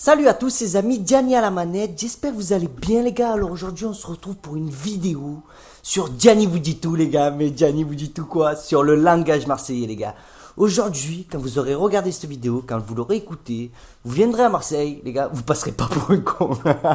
Salut à tous ces amis, Gianni à la manette, j'espère que vous allez bien les gars. Alors aujourd'hui on se retrouve pour une vidéo sur Gianni vous dit tout les gars. Mais Gianni vous dit tout quoi? Sur le langage marseillais les gars. Aujourd'hui, quand vous aurez regardé cette vidéo, quand vous l'aurez écoutée, vous viendrez à Marseille les gars, vous passerez pas pour un con.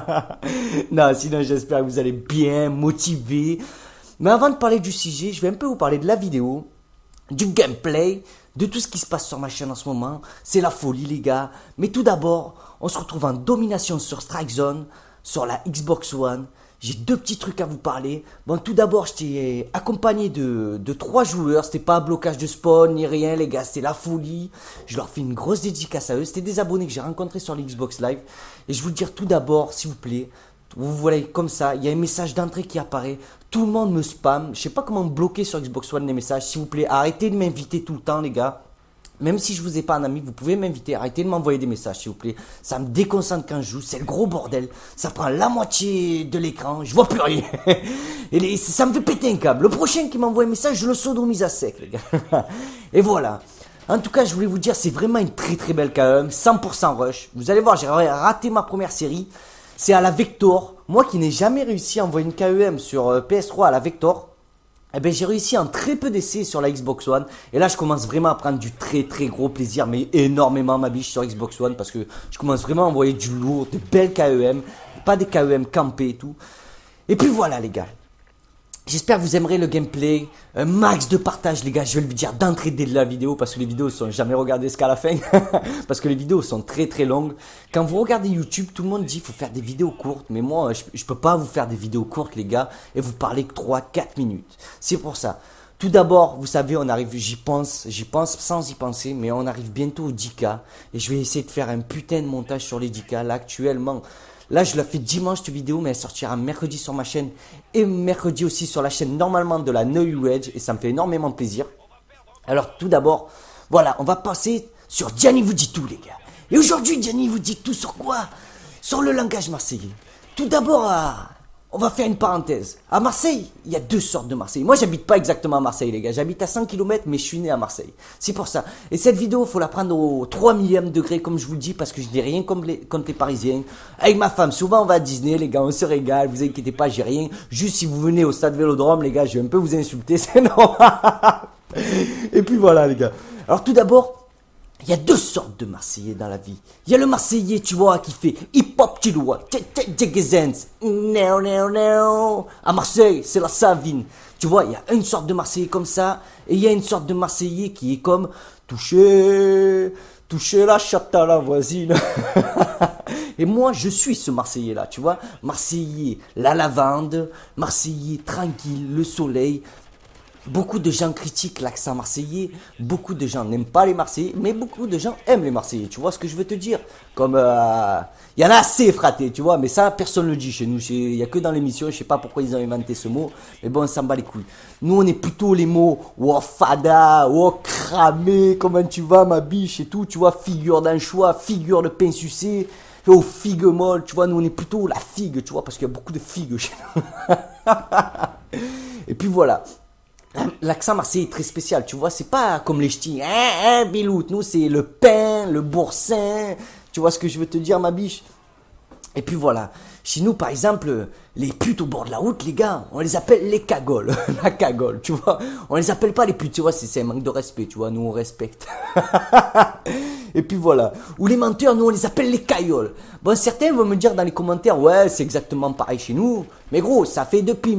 Non, sinon j'espère que vous allez bien motiver. Mais avant de parler du sujet, je vais un peu vous parler de la vidéo, du gameplay, de tout ce qui se passe sur ma chaîne en ce moment. C'est la folie les gars. Mais tout d'abord, on se retrouve en domination sur Strike Zone, sur la Xbox One. J'ai deux petits trucs à vous parler. Bon, tout d'abord, j'étais accompagné de 3 joueurs. C'était pas un blocage de spawn ni rien les gars, c'était la folie. Je leur fais une grosse dédicace à eux. C'était des abonnés que j'ai rencontrés sur l'Xbox Live. Et je vous le dire tout d'abord, s'il vous plaît, vous voyez comme ça, il y a un message d'entrée qui apparaît. Tout le monde me spam. Je sais pas comment bloquer sur Xbox One les messages. S'il vous plaît, arrêtez de m'inviter tout le temps, les gars. Même si je vous ai pas un ami, vous pouvez m'inviter. Arrêtez de m'envoyer des messages, s'il vous plaît. Ça me déconcentre quand je joue. C'est le gros bordel. Ça prend la moitié de l'écran. Je vois plus rien. Et ça me fait péter un câble. Le prochain qui m'envoie un message, je le sodomise à sec, les gars. Et voilà. En tout cas, je voulais vous dire, c'est vraiment une très très belle KEM. 100% rush. Vous allez voir, j'ai raté ma première série. C'est à la Vector. Moi qui n'ai jamais réussi à envoyer une KEM sur PS3 à la Vector, eh ben j'ai réussi en très peu d'essais sur la Xbox One. Et là, je commence vraiment à prendre du très très gros plaisir, mais énormément ma biche sur Xbox One, parce que je commence vraiment à envoyer du lourd, de belles KEM, pas des KEM campés et tout. Et puis voilà les gars. J'espère que vous aimerez le gameplay, un max de partage les gars, je vais le dire d'entrée dès la vidéo parce que les vidéos sont jamais regardées jusqu'à la fin, parce que les vidéos sont très très longues. Quand vous regardez YouTube, tout le monde dit qu'il faut faire des vidéos courtes, mais moi je peux pas vous faire des vidéos courtes les gars et vous parler que 3-4 minutes. C'est pour ça. Tout d'abord, vous savez, on arrive, j'y pense sans y penser, mais on arrive bientôt au 10K et je vais essayer de faire un putain de montage sur les 10K là actuellement. Là, je la fais dimanche cette vidéo, mais elle sortira mercredi sur ma chaîne et mercredi aussi sur la chaîne normalement de la New Edge et ça me fait énormément plaisir. Alors, tout d'abord, voilà, on va passer sur Gianni vous dit tout, les gars. Et aujourd'hui, Gianni vous dit tout sur quoi? Sur le langage marseillais. Tout d'abord, on va faire une parenthèse. À Marseille, il y a deux sortes de Marseille. Moi, j'habite pas exactement à Marseille, les gars. J'habite à 100 km, mais je suis né à Marseille. C'est pour ça. Et cette vidéo, faut la prendre au 3 millième degré, comme je vous le dis, parce que je n'ai rien contre les Parisiens. Avec ma femme, souvent, on va à Disney, les gars, on se régale. Vous inquiétez pas, j'ai rien. Juste si vous venez au stade Vélodrome, les gars, je vais un peu vous insulter, c'est normal. Et puis voilà, les gars. Alors, tout d'abord, il y a deux sortes de Marseillais dans la vie. Il y a le Marseillais, tu vois, qui fait hip-hop, tu vois, à Marseille, c'est la Savine. Tu vois, il y a une sorte de Marseillais comme ça, et il y a une sorte de Marseillais qui est comme toucher la chatte à la voisine. Et moi, je suis ce Marseillais-là, tu vois. Marseillais, la lavande, Marseillais, tranquille, le soleil. Beaucoup de gens critiquent l'accent marseillais, beaucoup de gens n'aiment pas les Marseillais, mais beaucoup de gens aiment les Marseillais, tu vois ce que je veux te dire? Comme, y en a assez fraté, tu vois, mais ça, personne ne le dit chez nous, il y a que dans l'émission, je sais pas pourquoi ils ont inventé ce mot, mais bon, on s'en bat les couilles. Nous, on est plutôt les mots, oh fada, oh cramé, comment tu vas ma biche et tout, tu vois, figure d'anchois, figure de pain sucé, oh figue molle, tu vois, nous on est plutôt la figue, tu vois, parce qu'il y a beaucoup de figues chez nous. Et puis voilà. L'accent marseillais est très spécial, tu vois, c'est pas comme les ch'tis, bilout, nous c'est le pain, le boursin, tu vois ce que je veux te dire ma biche. Et puis voilà, chez nous par exemple, les putes au bord de la route les gars, on les appelle les cagoles, la cagole, tu vois, on les appelle pas les putes, tu vois, c'est un manque de respect, tu vois, nous on respecte. Et puis voilà, ou les menteurs, nous on les appelle les cailloles. Bon, certains vont me dire dans les commentaires, ouais c'est exactement pareil chez nous, mais gros, ça fait depuis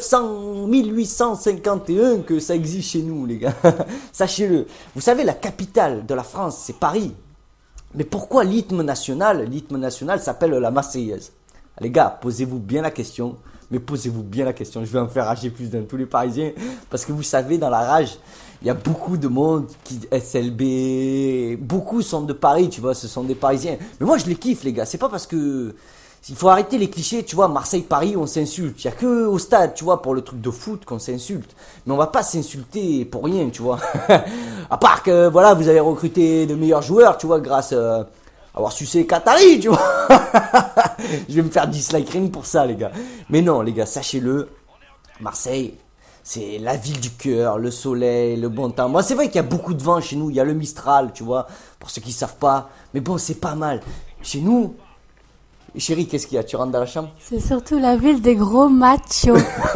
1851 que ça existe chez nous les gars, sachez-le. Vous savez, la capitale de la France c'est Paris. Mais pourquoi l'hymne national s'appelle la Marseillaise? Les gars, posez-vous bien la question. Mais posez-vous bien la question. Je vais en faire rager plus d'un tous les Parisiens. Parce que vous savez, dans la rage, il y a beaucoup de monde qui SLB. Beaucoup sont de Paris, tu vois. Ce sont des Parisiens. Mais moi, je les kiffe, les gars. C'est pas parce que... Il faut arrêter les clichés, tu vois, Marseille-Paris, on s'insulte. Il n'y a que au stade, tu vois, pour le truc de foot qu'on s'insulte. Mais on va pas s'insulter pour rien, tu vois. À part que, voilà, vous avez recruté de meilleurs joueurs, tu vois, grâce à avoir sucé Qatari, tu vois. Je vais me faire dislike rien pour ça, les gars. Mais non, les gars, sachez-le, Marseille, c'est la ville du cœur, le soleil, le bon temps. Moi, c'est vrai qu'il y a beaucoup de vent chez nous. Il y a le Mistral, tu vois, pour ceux qui savent pas. Mais bon, c'est pas mal. Chez nous, chérie, qu'est-ce qu'il y a? Tu rentres dans la chambre? C'est surtout la ville des gros machos.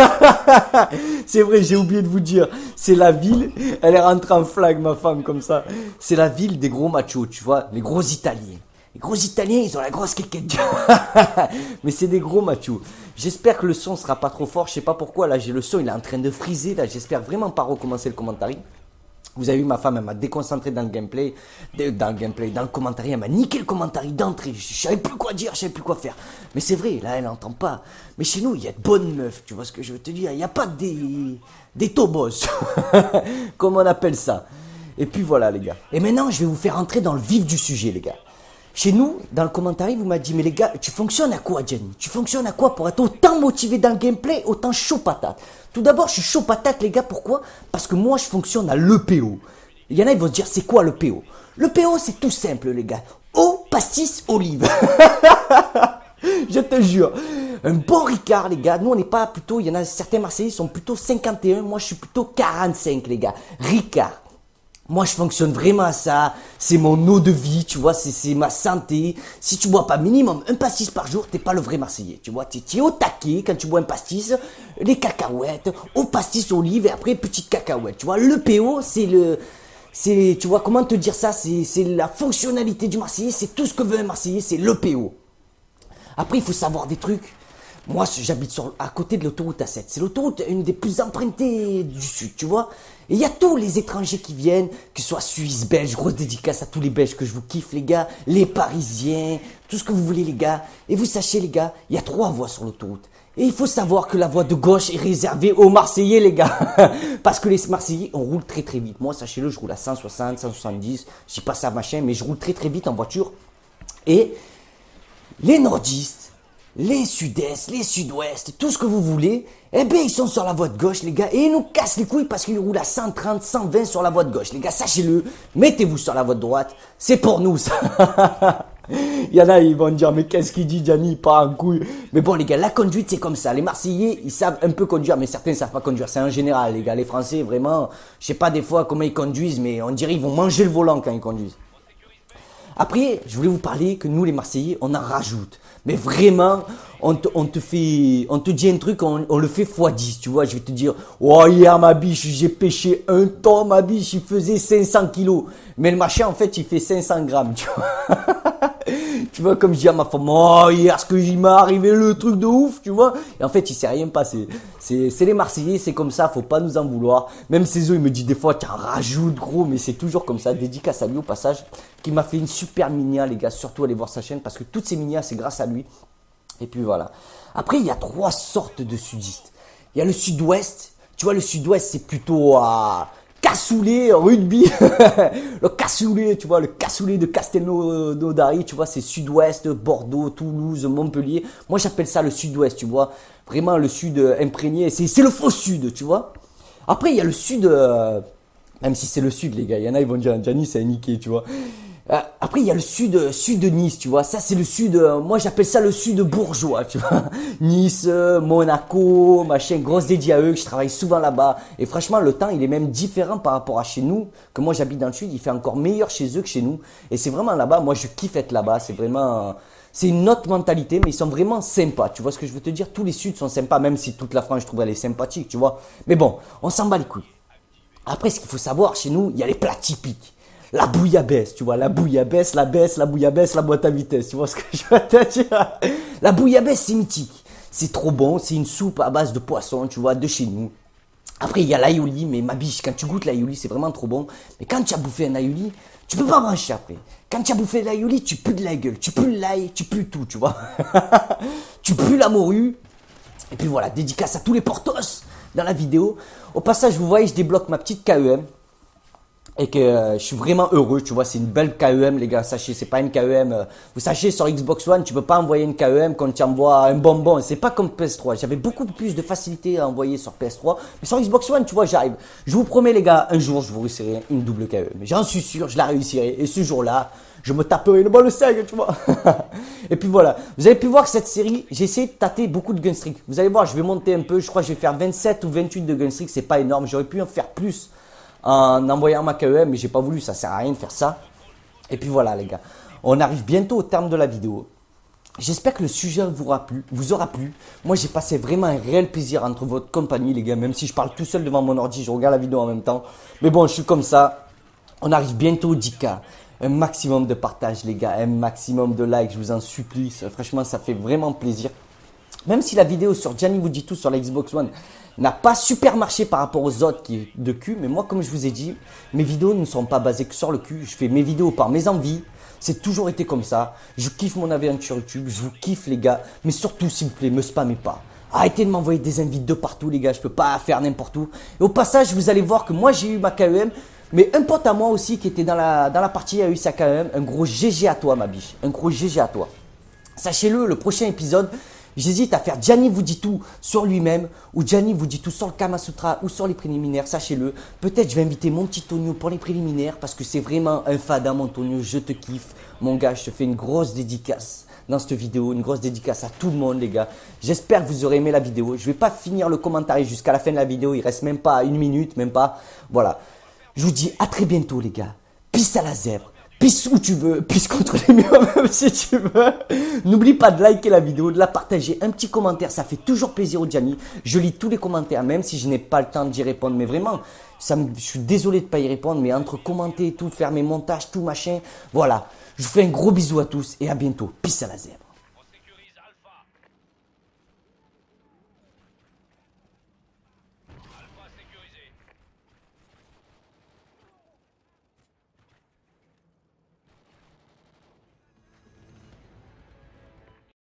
C'est vrai, j'ai oublié de vous dire. C'est la ville, elle est rentrée en flag, ma femme, comme ça. C'est la ville des gros machos, tu vois, les gros Italiens. Les gros Italiens, ils ont la grosse quéquette. Mais c'est des gros machos. J'espère que le son sera pas trop fort. Je sais pas pourquoi, là, j'ai le son, il est en train de friser. Là, j'espère vraiment pas recommencer le commentaire. Vous avez vu, ma femme, elle m'a déconcentré dans le gameplay, dans le commentaire, elle m'a niqué le commentaire d'entrée. Je savais plus quoi dire, je savais plus quoi faire. Mais c'est vrai, là, elle n'entend pas. Mais chez nous, il y a de bonnes meufs, tu vois ce que je veux te dire. Il n'y a pas des tobos, comme on appelle ça. Et puis voilà, les gars. Et maintenant, je vais vous faire entrer dans le vif du sujet, les gars. Chez nous, dans le commentaire, vous m'avez dit, mais les gars, tu fonctionnes à quoi, Jenny? Tu fonctionnes à quoi pour être autant motivé dans le gameplay, autant chaud patate? Tout d'abord, je suis chaud patate, les gars, pourquoi? Parce que moi, je fonctionne à l'EPO. Il y en a, ils vont se dire, c'est quoi l'EPO? L'EPO, c'est tout simple, les gars. Eau, pastis, olive. Je te jure. Un bon Ricard, les gars. Nous, on n'est pas plutôt, il y en a certains Marseillais, ils sont plutôt 51. Moi, je suis plutôt 45, les gars. Ricard. Moi, je fonctionne vraiment à ça. C'est mon eau de vie, tu vois, c'est ma santé. Si tu bois pas minimum un pastis par jour, t'es pas le vrai Marseillais. Tu vois, t'es au taquet quand tu bois un pastis, les cacahuètes, au pastis olive et après petite cacahuète. Tu vois, le PO, tu vois, comment te dire ça? C'est la fonctionnalité du Marseillais, c'est tout ce que veut un Marseillais, c'est le PO. Après, il faut savoir des trucs. Moi, j'habite à côté de l'autoroute A7. C'est l'autoroute une des plus empruntées du sud, tu vois. Et il y a tous les étrangers qui viennent, que ce soit Suisse, Belge, grosse dédicace à tous les Belges que je vous kiffe, les gars, les Parisiens, tout ce que vous voulez, les gars. Et vous sachez, les gars, il y a 3 voies sur l'autoroute. Et il faut savoir que la voie de gauche est réservée aux Marseillais, les gars. Parce que les Marseillais, on roule très très vite. Moi, sachez-le, je roule à 160, 170. Je dis pas ça, machin, mais je roule très très vite en voiture. Et les nordistes, les sud-est, les sud-ouest, tout ce que vous voulez, eh bien, ils sont sur la voie de gauche, les gars, et ils nous cassent les couilles parce qu'ils roulent à 130, 120 sur la voie de gauche. Les gars, sachez-le, mettez-vous sur la voie de droite, c'est pour nous, ça. Il y en a, ils vont dire, mais qu'est-ce qu'il dit, Gianni, pas en couille. Mais bon, les gars, la conduite, c'est comme ça. Les Marseillais, ils savent un peu conduire, mais certains ne savent pas conduire. C'est en général, les gars. Les Français, vraiment, je sais pas des fois comment ils conduisent, mais on dirait qu'ils vont manger le volant quand ils conduisent. Après, je voulais vous parler que nous, les Marseillais, on en rajoute. Mais vraiment, on te dit un truc, on le fait x10, tu vois. Je vais te dire, oh, hier, ma biche, j'ai pêché 1 ton, ma biche, il faisait 500 kilos. Mais le machin, en fait, il fait 500 grammes, tu vois. Tu vois, comme je dis à ma femme, oh, hier, ce que il m'est arrivé le truc de ouf, tu vois. Et en fait, il s'est rien passé. C'est les Marseillais, c'est comme ça, faut pas nous en vouloir. Même ses œufs, il me dit des fois, tu en rajoutes, gros, mais c'est toujours comme ça. Dédicace à lui au passage, qui m'a fait une super minia, les gars. Surtout allez voir sa chaîne, parce que toutes ces minias, c'est grâce à lui. Et puis voilà. Après, il y a 3 sortes de sudistes. Il y a le sud-ouest. Tu vois, le sud-ouest, c'est plutôt à cassoulet, rugby. Le cassoulet, tu vois, le cassoulet de Castelnaudary, tu vois, c'est sud-ouest, Bordeaux, Toulouse, Montpellier. Moi, j'appelle ça le sud-ouest, tu vois. Vraiment, le sud imprégné. C'est le faux sud, tu vois. Après, il y a le sud, même si c'est le sud, les gars. Il y en a, ils vont dire, Gianni, c'est niqué, tu vois. Après, il y a le sud de Nice, tu vois. Ça, c'est le sud, moi, j'appelle ça le sud bourgeois, tu vois. Nice, Monaco, machin, grosse dédiée à eux, que je travaille souvent là-bas. Et franchement, le temps, il est même différent par rapport à chez nous. Que moi, j'habite dans le sud, il fait encore meilleur chez eux que chez nous. Et c'est vraiment là-bas, moi, je kiffe être là-bas. C'est vraiment, c'est une autre mentalité, mais ils sont vraiment sympas. Tu vois ce que je veux te dire? Tous les suds sont sympas, même si toute la France, je trouve, elle est sympathique, tu vois. Mais bon, on s'en bat les couilles. Après, ce qu'il faut savoir, chez nous, il y a les plats typiques. La bouillabaisse, tu vois, la bouillabaisse, la bouillabaisse, la boîte à vitesse, tu vois ce que je veux te dire? La bouillabaisse, c'est mythique. C'est trop bon, c'est une soupe à base de poisson, tu vois, de chez nous. Après, il y a l'aïoli, mais ma biche, quand tu goûtes l'aïoli, c'est vraiment trop bon. Mais quand tu as bouffé un aïoli, tu peux pas manger après. Quand tu as bouffé l'aïoli, tu pues de la gueule, tu pues l'ail, tu pues tout, tu vois. Tu pues la morue. Et puis voilà, dédicace à tous les portos dans la vidéo. Au passage, vous voyez, je débloque ma petite KEM. Et que je suis vraiment heureux, tu vois, c'est une belle KEM, les gars, sachez, c'est pas une KEM, vous sachez, sur Xbox One, tu peux pas envoyer une KEM quand tu envoies un bonbon, c'est pas comme PS3, j'avais beaucoup plus de facilité à envoyer sur PS3, mais sur Xbox One, tu vois, j'arrive, je vous promets, les gars, un jour, je vous réussirai une double KEM, j'en suis sûr, je la réussirai, et ce jour-là, je me taperai une bonne saigne, tu vois. Et puis voilà, vous avez pu voir que cette série, j'ai essayé de tâter beaucoup de gunstreak, vous allez voir, je vais monter un peu, je crois que je vais faire 27 ou 28 de gunstreak, c'est pas énorme, j'aurais pu en faire plus en envoyant ma KEM, mais j'ai pas voulu, ça sert à rien de faire ça. Et puis voilà, les gars. On arrive bientôt au terme de la vidéo. J'espère que le sujet vous aura plu. Moi, j'ai passé vraiment un réel plaisir entre votre compagnie, les gars. Même si je parle tout seul devant mon ordi, je regarde la vidéo en même temps. Mais bon, je suis comme ça. On arrive bientôt au 10K. Un maximum de partage, les gars. Un maximum de likes, je vous en supplie. Franchement, ça fait vraiment plaisir. Même si la vidéo sur Gianni vous dit tout sur la Xbox One n'a pas super marché par rapport aux autres qui de cul. Mais moi, comme je vous ai dit, mes vidéos ne sont pas basées que sur le cul. Je fais mes vidéos par mes envies. C'est toujours été comme ça. Je kiffe mon aventure YouTube. Je vous kiffe, les gars. Mais surtout, s'il vous plaît, me spammez pas. Arrêtez de m'envoyer des invites de partout, les gars. Je peux pas faire n'importe où. Et au passage, vous allez voir que moi, j'ai eu ma KEM. Mais un pote à moi aussi qui était dans la partie a eu sa KEM. Un gros GG à toi, ma biche. Un gros GG à toi. Sachez-le, le prochain épisode, j'hésite à faire Gianni vous dit tout sur lui-même ou Gianni vous dit tout sur le Kama Sutra ou sur les préliminaires, sachez-le. Peut-être je vais inviter mon petit Tonio pour les préliminaires parce que c'est vraiment un fada mon Tonio, je te kiffe. Mon gars, je te fais une grosse dédicace dans cette vidéo, une grosse dédicace à tout le monde les gars. J'espère que vous aurez aimé la vidéo. Je vais pas finir le commentaire jusqu'à la fin de la vidéo, il reste même pas une minute, même pas. Voilà, je vous dis à très bientôt les gars. Peace à la zèbre. Pisse où tu veux, pisse contre les murs même si tu veux. N'oublie pas de liker la vidéo, de la partager, un petit commentaire, ça fait toujours plaisir au Gianni. Je lis tous les commentaires, même si je n'ai pas le temps d'y répondre. Mais vraiment, je suis désolé de ne pas y répondre, mais entre commenter et tout, faire mes montages, tout machin, voilà. Je vous fais un gros bisou à tous et à bientôt. Peace à la zèbre.